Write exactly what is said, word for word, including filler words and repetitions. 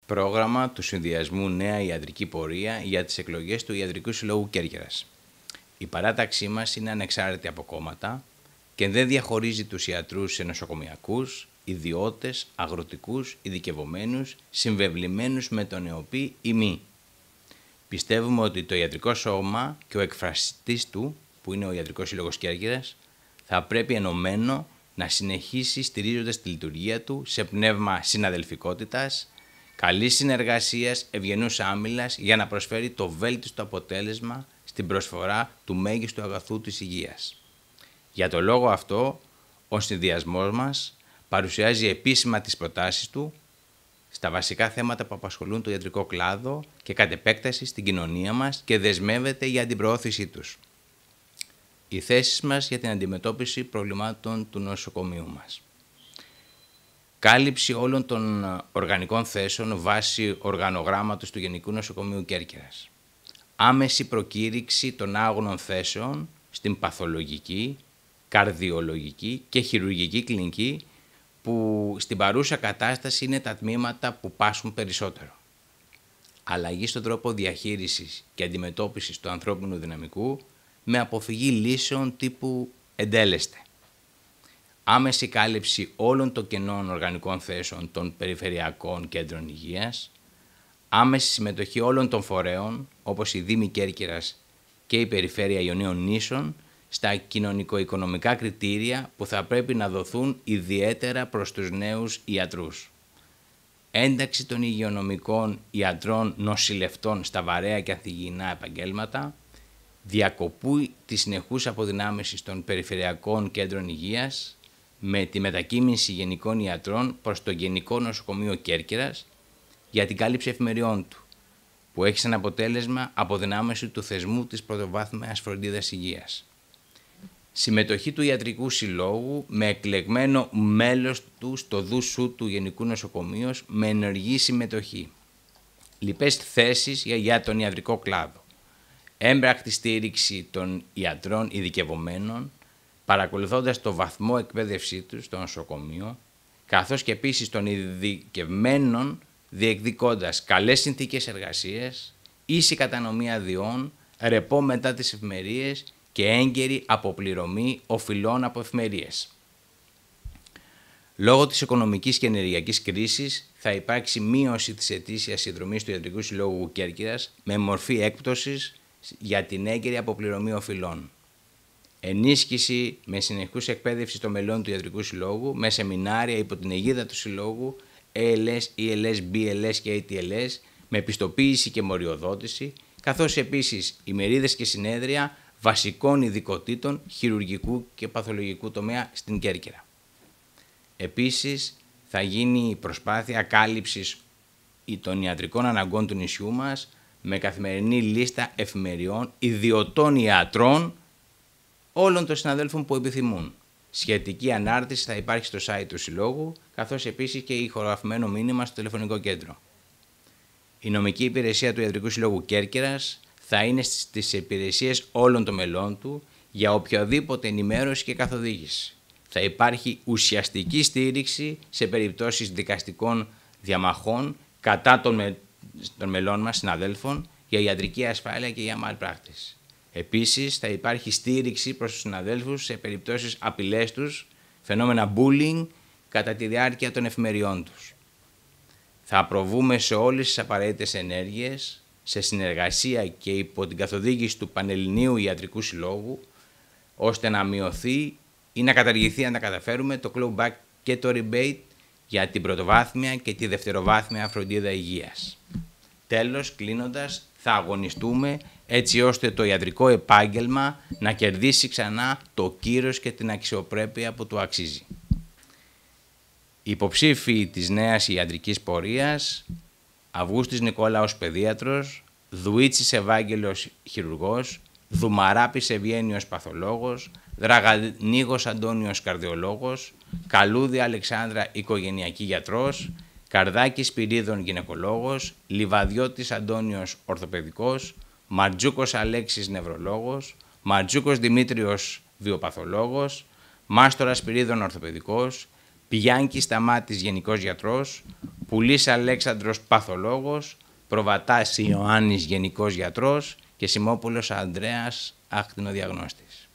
Πρόγραμμα του Συνδυασμού Νέα Ιατρική Πορεία για τις εκλογές του Ιατρικού Συλλόγου Κέρκυρας. Η παράταξή μας είναι ανεξάρτητη από κόμματα και δεν διαχωρίζει τους ιατρούς σε νοσοκομιακούς, ιδιώτες, αγροτικούς, ειδικευομένους, συμβεβλημένους με τον ΕΟΠΗ ή μη. Πιστεύουμε ότι το ιατρικό σώμα και ο εκφραστής του, που είναι ο Ιατρικός Σύλλογος Κέρκυρας, θα πρέπει ενωμένο να συνεχίσει στηρίζοντας τη λειτουργία του σε πνεύμα συναδελφικότητας, καλής συνεργασίας, ευγενούς άμυλας για να προσφέρει το βέλτιστο αποτέλεσμα στην προσφορά του μέγιστου αγαθού της υγείας. Για το λόγο αυτό, ο συνδυασμός μας παρουσιάζει επίσημα τις προτάσεις του στα βασικά θέματα που απασχολούν το ιατρικό κλάδο και κατ' επέκταση στην κοινωνία μας και δεσμεύεται για την προώθησή τους. Οι θέσεις μας για την αντιμετώπιση προβλημάτων του νοσοκομείου μας. Κάλυψη όλων των οργανικών θέσεων βάσει οργανογράμματος του Γενικού Νοσοκομείου Κέρκυρας. Άμεση προκήρυξη των άγωνων θέσεων στην παθολογική, καρδιολογική και χειρουργική κλινική, που στην παρούσα κατάσταση είναι τα τμήματα που πάσχουν περισσότερο. Αλλαγή στον τρόπο διαχείρισης και αντιμετώπισης του ανθρώπινου δυναμικού με αποφυγή λύσεων τύπου εντέλεστε. Άμεση κάλυψη όλων των κενών οργανικών θέσεων των περιφερειακών κέντρων υγείας, άμεση συμμετοχή όλων των φορέων, όπως η Δήμη Κέρκυρας και η Περιφέρεια Ιωνίων Νήσων, στα κοινωνικο-οικονομικά κριτήρια που θα πρέπει να δοθούν ιδιαίτερα προς τους νέους ιατρούς. Ένταξη των υγειονομικών ιατρών νοσηλευτών στα βαρέα και ανθυγιεινά επαγγέλματα, διακοπή της συνεχούς αποδυνάμωσης των περιφερειακών κέντρων υγείας με τη μετακίνηση γενικών ιατρών προς το Γενικό Νοσοκομείο Κέρκυρας για την κάλυψη εφημεριών του, που έχει σαν αποτέλεσμα αποδυνάμωση του θεσμού της πρωτοβάθμιας φροντίδας υγείας. Συμμετοχή του Ιατρικού Συλλόγου με εκλεγμένο μέλος του στο ΔΟΥΣΟΥ του Γενικού Νοσοκομείου με ενεργή συμμετοχή. Λοιπές θέσεις για, για τον ιατρικό κλάδο. Έμπρακτη στήριξη των ιατρών ειδικευομένων, παρακολουθώντας το βαθμό εκπαίδευσή τους στο νοσοκομείο, καθώς και επίσης των ειδικευμένων διεκδικώντας καλές συνθήκες εργασίας, ίση κατανομή αδειών, ρεπό μετά τις εφημερίες και έγκαιρη αποπληρωμή οφειλών από εφημερίες. Λόγω της οικονομικής και ενεργειακής κρίσης θα υπάρξει μείωση της ετήσιας συνδρομής του Ιατρικού Συλλόγου Κέρκυρας με μορφή έκπτωσης για την έγκαιρη αποπληρωμή οφειλών. Ενίσχυση με συνεχούς εκπαίδευση των μελών του Ιατρικού Συλλόγου με σεμινάρια υπό την αιγίδα του Συλλόγου έι ελ ες, ι ελ ες, μπι ελ ες και έι τι ελ ες με επιστοποίηση και μοριοδότηση, καθώς επίσης ημερίδες και συνέδρια βασικών ειδικοτήτων χειρουργικού και παθολογικού τομέα στην Κέρκυρα. Επίσης, θα γίνει η προσπάθεια κάλυψης των ιατρικών αναγκών του νησιού μας με καθημερινή λίστα εφημεριών ιδιωτών ιατρών όλων των συναδέλφων που επιθυμούν. Σχετική ανάρτηση θα υπάρχει στο site του Συλλόγου, καθώς επίσης και ηχογραφημένο μήνυμα στο τηλεφωνικό κέντρο. Η νομική υπηρεσία του Ιατρικού Συλλόγου Κέρκυρας θα είναι στις υπηρεσίες όλων των μελών του για οποιαδήποτε ενημέρωση και καθοδήγηση. Θα υπάρχει ουσιαστική στήριξη σε περιπτώσεις δικαστικών διαμαχών κατά των, με, των μελών μας συναδέλφων για ιατρική ασφάλεια και για malpractice. Επίσης, θα υπάρχει στήριξη προς τους συναδέλφους σε περιπτώσεις απειλές τους, φαινόμενα bullying κατά τη διάρκεια των εφημεριών τους. Θα προβούμε σε όλες τις απαραίτητες ενέργειες σε συνεργασία και υπό την καθοδήγηση του Πανελληνίου Ιατρικού Συλλόγου, ώστε να μειωθεί ή να καταργηθεί, αν τα καταφέρουμε, το clawback και το rebate για την πρωτοβάθμια και τη δευτεροβάθμια φροντίδα υγείας. Τέλος, κλείνοντας, θα αγωνιστούμε έτσι ώστε το ιατρικό επάγγελμα να κερδίσει ξανά το κύρος και την αξιοπρέπεια που του αξίζει. Οι υποψήφοι της νέας ιατρικής πορείας: Αυγούστης Νικόλαος παιδίατρος, Δουίτσης Ευάγγελος χειρουργός, Δουμαράπης Ευγένιος παθολόγος, Δραγανίγος Αντώνιος καρδιολόγος, Καλούδη Αλεξάνδρα οικογενειακή γιατρός, Καρδάκης Σπυρίδων γυναικολόγος, Λιβαδιώτης Αντώνιος ορθοπαιδικός, Μαρτζούκος Αλέξης νευρολόγος, Μαρτζούκος Δημήτριος βιοπαθολόγος, Μάστορας Σπυρίδων ορθοπαιδικός, Πηγιάνκης Σταμάτης γενικός γιατρός, Πουλής Αλέξανδρος παθολόγος, Προβατάς Ιωάννης γενικός γιατρός και Σιμόπουλος Ανδρέας ακτινοδιαγνώστης.